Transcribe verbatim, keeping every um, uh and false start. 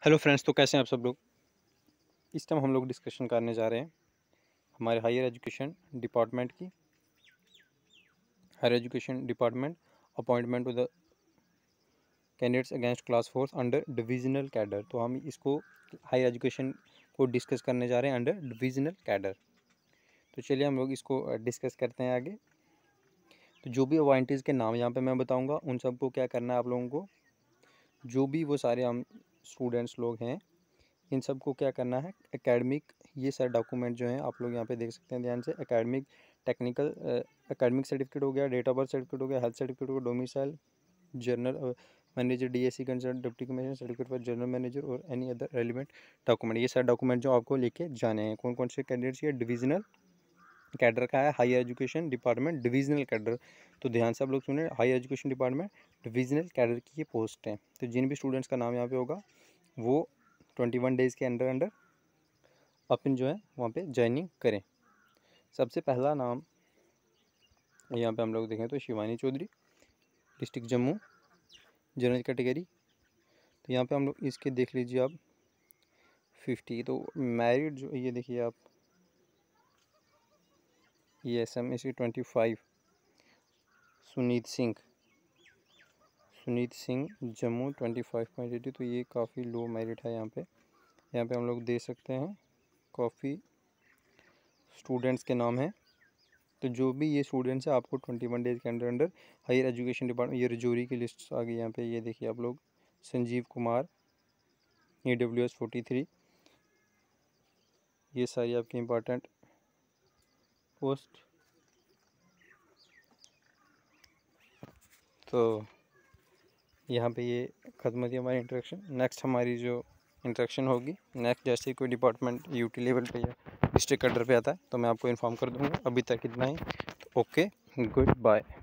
Hello friends, तो कैसे हैं आप सब लोग। इस टाइम हम लोग डिस्कशन करने जा रहे हैं हमारे हायर एजुकेशन डिपार्टमेंट की। Higher education department appointment to the candidates against class fourth under divisional cadre. तो हम इसको हायर एजुकेशन को डिस्कस करने जा रहे हैं अंडर डिविजनल कैडर। तो चलिए हम लोग इसको डिस्कस करते हैं आगे। तो जो भी अपॉइंटीज़ के नाम यहाँ पे मैं बताऊँगा, उन सबको क्या करना है आप लोगों को, जो भी वो सारे हम स्टूडेंट्स लोग हैं, इन सब को क्या करना है, एकेडमिक ये सारे डॉक्यूमेंट जो हैं आप लोग यहाँ पे देख सकते हैं ध्यान से। एकेडमिक टेक्निकल एकेडमिक सर्टिफिकेट हो गया, डेट ऑफ बर्थ सर्टिफिकेट हो गया, हेल्थ सर्टिफिकेट हो गया, domicile, general manager, DSC concern, deputy commissioner certificate for general manager और एनी अदर रेलिवेंट डॉक्यूमेंट। ये सारे डॉक्यूमेंट जो आपको लेके जाने हैं। कौन कौन से कैंडिडेट्स, ये डिविजनल कैडर का है, higher education department divisional cadre. तो ध्यान से आप लोग सुने, higher education department divisional cadre की ये पोस्ट है। तो जिन भी स्टूडेंट्स का नाम यहाँ पे होगा वो ट्वेंटी वन डेज़ के अंडर अंडर अपन जो है वहाँ पे ज्वाइनिंग करें। सबसे पहला नाम यहाँ पे हम लोग देखें तो Shivani Chaudhary, district Jammu, general category. तो यहाँ पे हम लोग इसके देख लीजिए आप फिफ्टी। तो मैरिड जो ये देखिए आप, ये एस एम इसकी twenty five. Sunit Singh, Sunit Singh Jammu twenty five point eighty. तो ये काफ़ी लो मेरिट है यहाँ पे। यहाँ पे हम लोग दे सकते हैं काफ़ी स्टूडेंट्स के नाम हैं। तो जो भी ये स्टूडेंट्स हैं आपको ट्वेंटी वन डेज़ के under under higher education department, ये रजौरी की लिस्ट आ गई यहाँ पे। ये देखिए आप लोग, Sanjeev Kumar, E W S forty three. ये सारी आपकी इम्पोर्टेंट पोस्ट। तो यहाँ पे ये ख़त्म होती है हमारी इंट्रैक्शन। नेक्स्ट हमारी जो इंट्रैक्शन होगी, नेक्स्ट जैसे कोई डिपार्टमेंट यूटी लेवल पे या डिस्ट्रिक्ट कैडर पे आता है तो मैं आपको इन्फॉर्म कर दूँगा। अभी तक इतना ही। तो ओके, गुड बाय।